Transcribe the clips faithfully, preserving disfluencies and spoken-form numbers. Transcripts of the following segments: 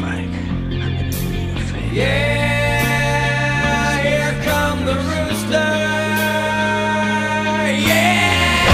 like I'm gonna do you a favor. Yeah, here come the rooster. Yeah.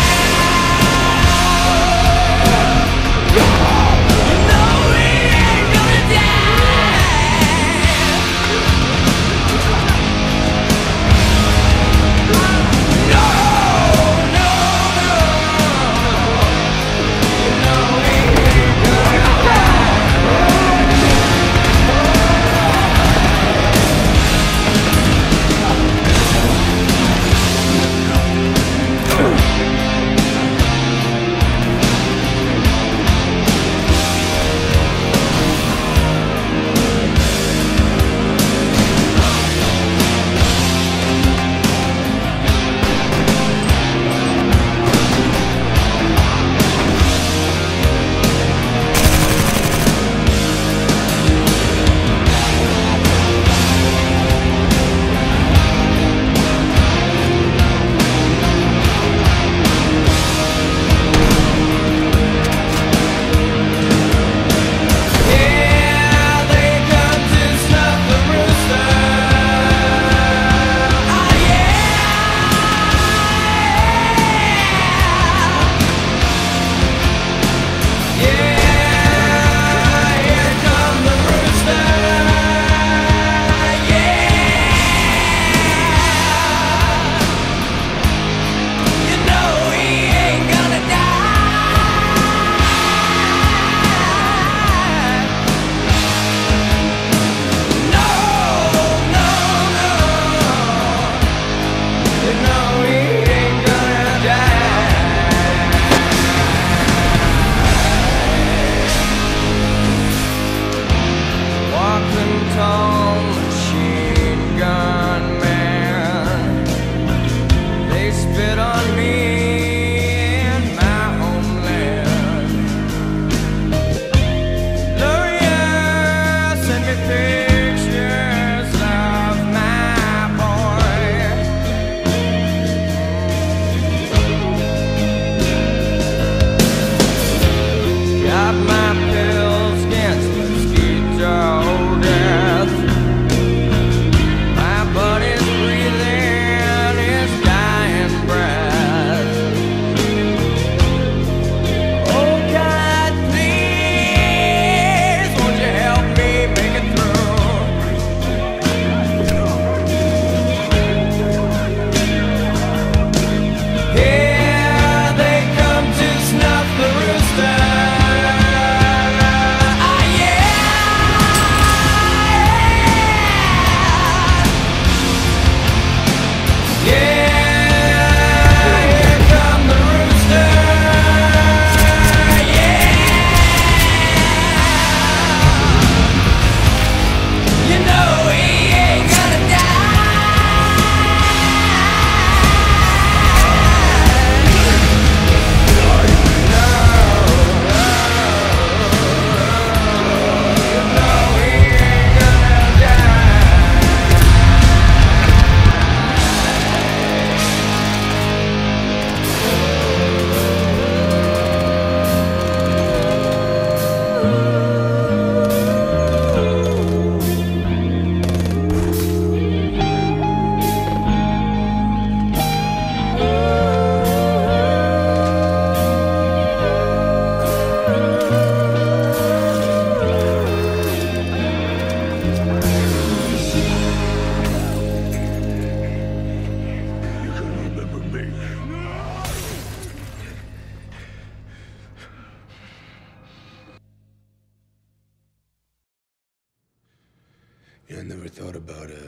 You know, I never thought about uh,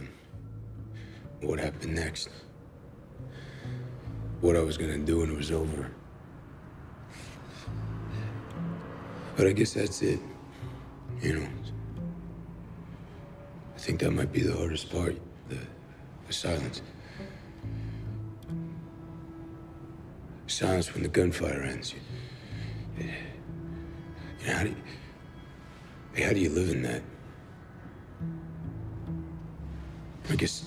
what happened next. What I was gonna do when it was over. But I guess that's it. You know, I think that might be the hardest part, the, the silence. Silence when the gunfire ends. You, you know, how do you, how do you live in that? I guess,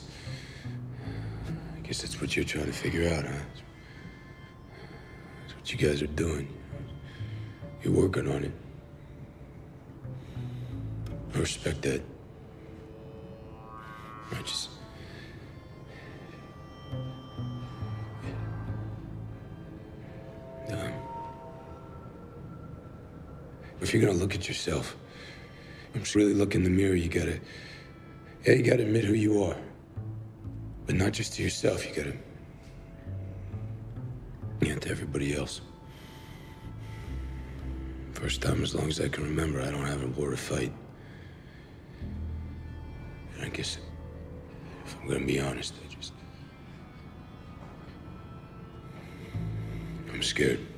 I guess that's what you're trying to figure out, huh? That's what you guys are doing. You're working on it. I respect that. I just... Um, if you're gonna look at yourself, just really look in the mirror, you gotta... Yeah, you gotta admit who you are. But not just to yourself, you gotta... Yeah, to everybody else. First time as long as I can remember, I don't have a war to fight. And I guess, if I'm gonna be honest, I just... I'm scared.